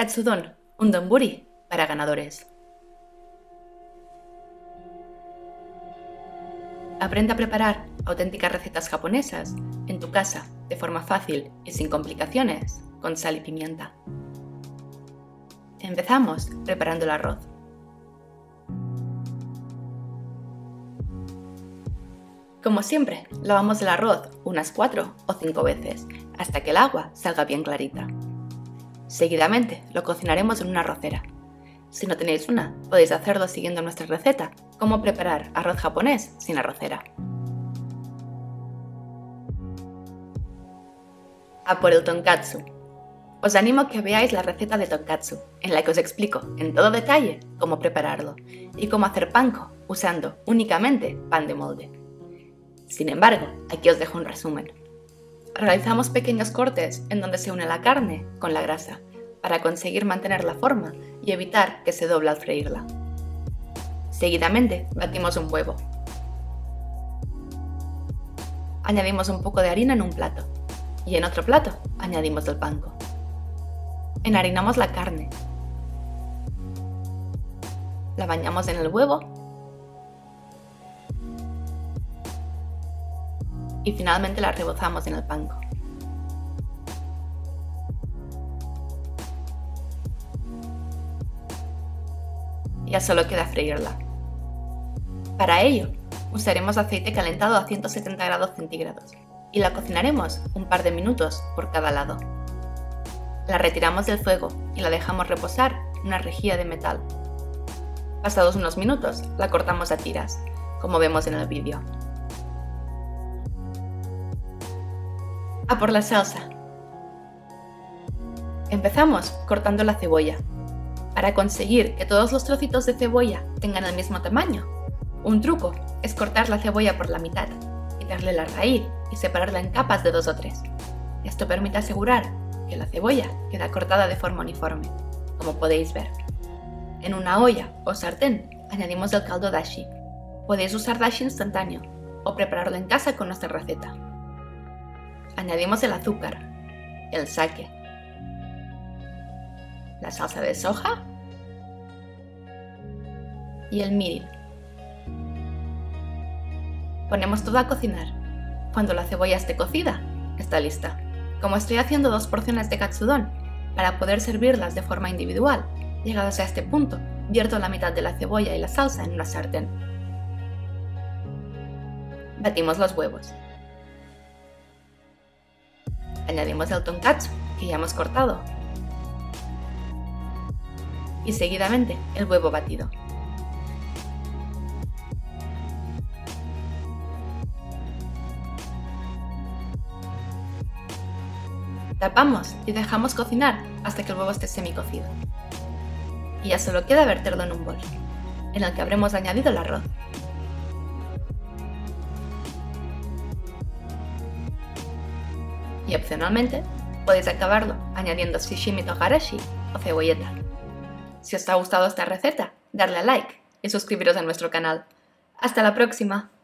Katsudon, un donburi para ganadores. Aprende a preparar auténticas recetas japonesas en tu casa de forma fácil y sin complicaciones con sal y pimienta. Empezamos preparando el arroz. Como siempre, lavamos el arroz unas 4 o 5 veces hasta que el agua salga bien clarita. Seguidamente lo cocinaremos en una arrocera. Si no tenéis una, podéis hacerlo siguiendo nuestra receta, cómo preparar arroz japonés sin arrocera. A por el tonkatsu. Os animo a que veáis la receta de tonkatsu, en la que os explico en todo detalle cómo prepararlo y cómo hacer panko usando únicamente pan de molde. Sin embargo, aquí os dejo un resumen. Realizamos pequeños cortes en donde se une la carne con la grasa para conseguir mantener la forma y evitar que se doble al freírla. Seguidamente, batimos un huevo. Añadimos un poco de harina en un plato y en otro plato añadimos el panko. Enharinamos la carne. La bañamos en el huevo y finalmente la rebozamos en el panko. Ya solo queda freírla. Para ello, usaremos aceite calentado a 170 grados centígrados y la cocinaremos un par de minutos por cada lado. La retiramos del fuego y la dejamos reposar en una rejilla de metal. Pasados unos minutos, la cortamos a tiras, como vemos en el vídeo. A por la salsa. Empezamos cortando la cebolla. Para conseguir que todos los trocitos de cebolla tengan el mismo tamaño, un truco es cortar la cebolla por la mitad, quitarle la raíz y separarla en capas de 2 o 3. Esto permite asegurar que la cebolla queda cortada de forma uniforme, como podéis ver. En una olla o sartén añadimos el caldo dashi. Podéis usar dashi instantáneo o prepararlo en casa con nuestra receta. Añadimos el azúcar, el sake, la salsa de soja y el mirin. Ponemos todo a cocinar. Cuando la cebolla esté cocida, está lista. Como estoy haciendo 2 porciones de katsudon, para poder servirlas de forma individual, llegados a este punto, vierto la mitad de la cebolla y la salsa en una sartén. Batimos los huevos. Añadimos el tonkatsu, que ya hemos cortado, y seguidamente el huevo batido. Tapamos y dejamos cocinar hasta que el huevo esté semicocido. Y ya solo queda verterlo en un bol, en el que habremos añadido el arroz. Y opcionalmente, podéis acabarlo añadiendo shishimi togarashi o cebolleta. Si os ha gustado esta receta, darle a like y suscribiros a nuestro canal. ¡Hasta la próxima!